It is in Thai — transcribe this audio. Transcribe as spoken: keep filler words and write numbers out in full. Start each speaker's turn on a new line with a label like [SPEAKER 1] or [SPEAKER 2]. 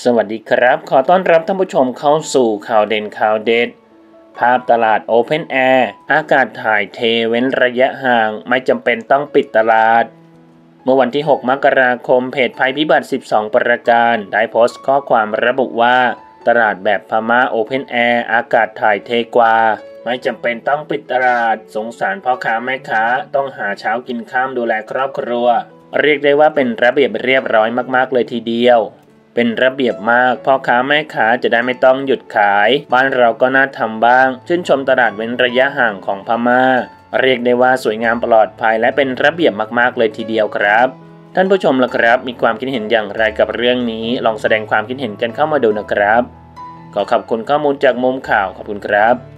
[SPEAKER 1] สวัสดีครับขอต้อนรับท่านผู้ชมเข้าสู่ข่าวเด่นข่าวเด็ดภาพตลาด Open Air อากาศถ่ายเทเว้นระยะห่างไม่จำเป็นต้องปิดตลาดเมื่อวันที่หกมกราคมเพจภัยพิบัติสิบสองประการได้โพสต์ข้อความระบุว่าตลาดแบบพม่า Open Air อากาศถ่ายเทกว่าไม่จำเป็นต้องปิดตลาดสงสารพ่อค้าแม่ค้าต้องหาเช้ากินข้ามดูแลครอบครัวเรียกได้ว่าเป็นระเบียบเรียบร้อยมากๆเลยทีเดียวเป็นระเบียบมากพ่อค้าแม่ค้าจะได้ไม่ต้องหยุดขายบ้านเราก็น่าทำบ้างชื่นชมตลาดเว้นระยะห่างของพม่าเรียกได้ว่าสวยงามปลอดภัยและเป็นระเบียบมากๆเลยทีเดียวครับท่านผู้ชมล่ะครับมีความคิดเห็นอย่างไรกับเรื่องนี้ลองแสดงความคิดเห็นกันเข้ามาดูนะครับขอขอบคุณข้อมูลจากมุมข่าวขอบคุณครับ